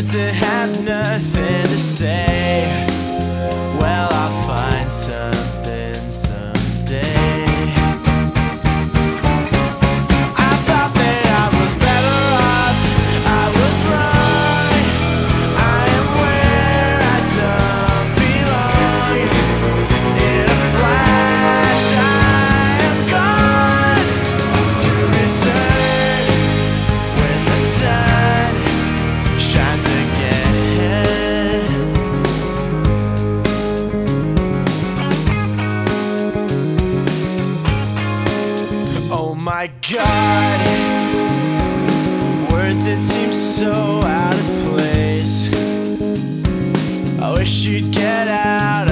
words that have nothing to say. Well, I'll find something someday. I thought that I was better off, I was wrong. I am where I don't belong. In a flash I am gone, to return when the sun shines again. Oh my God, words that seem so out of place. I wish you'd get out